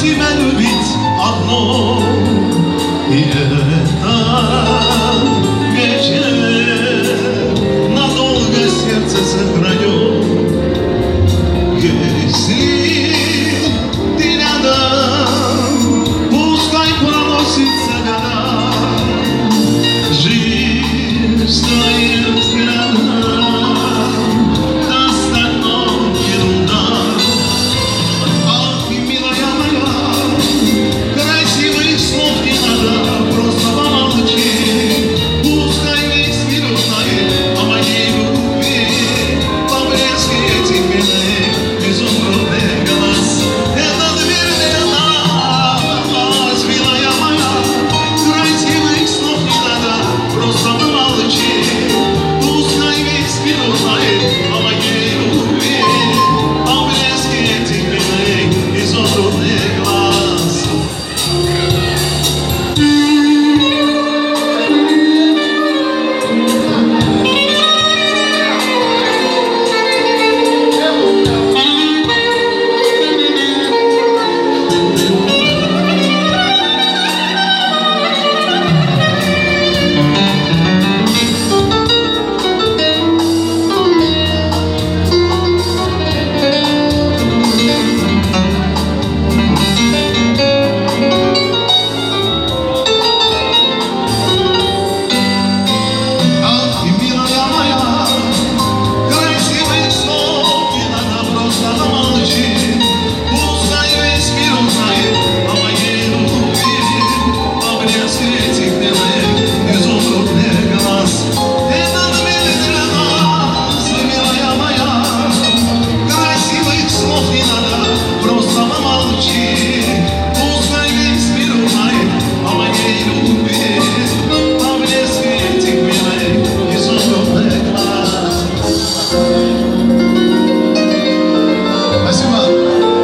тебя любить одно, и это вечер надолго сердце сохраню. Если ты рядом, пускай проносится года, жизнь с твоим взглядом остальное ерунда. Ах, милая моя, красивых слов не надо, просто помолчи. Пускай весь мир узнает о моей любви, по блеске этих милых изумрудных глаз. Это дверь для нас, милая моя, красивых слов не надо, просто помолчи. Пускай весь мир узнает о моей любви, о блеске этих милых изумрудных глаз.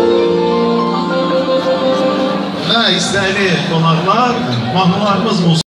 İstəyli qonaqlar, mahnılarımız